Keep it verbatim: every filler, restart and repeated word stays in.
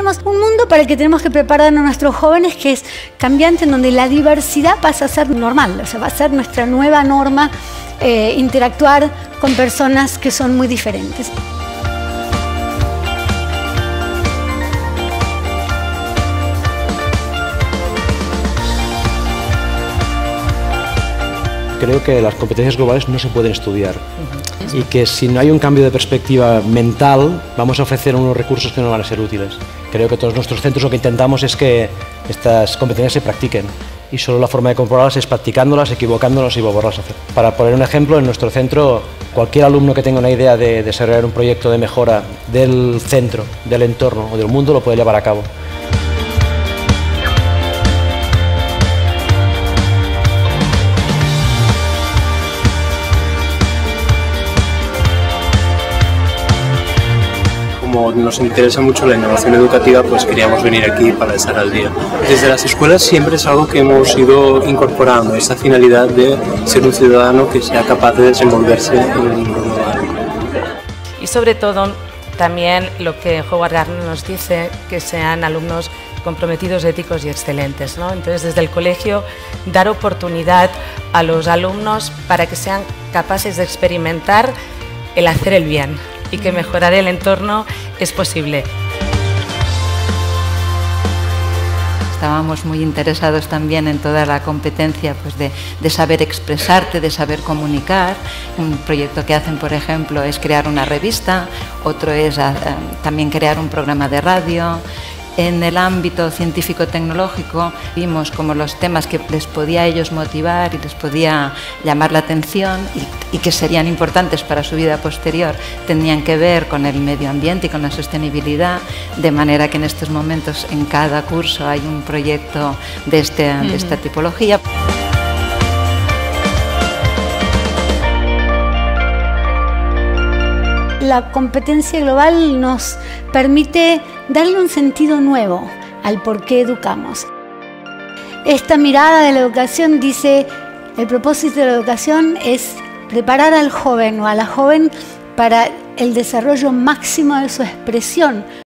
tenemos un mundo para el que tenemos que preparar a nuestros jóvenes que es cambiante, en donde la diversidad pasa a ser normal, o sea, va a ser nuestra nueva norma, eh, interactuar con personas que son muy diferentes. Creo que las competencias globales no se pueden estudiar y que si no hay un cambio de perspectiva mental vamos a ofrecer unos recursos que no van a ser útiles. Creo que todos nuestros centros lo que intentamos es que estas competencias se practiquen y solo la forma de comprobarlas es practicándolas, equivocándonos y volverlas a hacer. Para poner un ejemplo, en nuestro centro cualquier alumno que tenga una idea de desarrollar un proyecto de mejora del centro, del entorno o del mundo lo puede llevar a cabo. Como nos interesa mucho la innovación educativa, pues queríamos venir aquí para estar al día. Desde las escuelas siempre es algo que hemos ido incorporando, esa finalidad de ser un ciudadano que sea capaz de desenvolverse en el mundo global. Y sobre todo, también lo que Howard Gardner nos dice, que sean alumnos comprometidos, éticos y excelentes, ¿no? Entonces, desde el colegio, dar oportunidad a los alumnos para que sean capaces de experimentar el hacer el bien y que mejorar el entorno es posible. Estábamos muy interesados también en toda la competencia pues de, de saber expresarte, de saber comunicar. Un proyecto que hacen, por ejemplo, es crear una revista, otro es uh, también crear un programa de radio. En el ámbito científico-tecnológico vimos como los temas que les podía a ellos motivar y les podía llamar la atención y, y que serían importantes para su vida posterior tenían que ver con el medio ambiente y con la sostenibilidad, de manera que en estos momentos en cada curso hay un proyecto de, este, de esta tipología. La competencia global nos permite darle un sentido nuevo al por qué educamos. Esta mirada de la educación dice, el propósito de la educación es preparar al joven o a la joven para el desarrollo máximo de su expresión.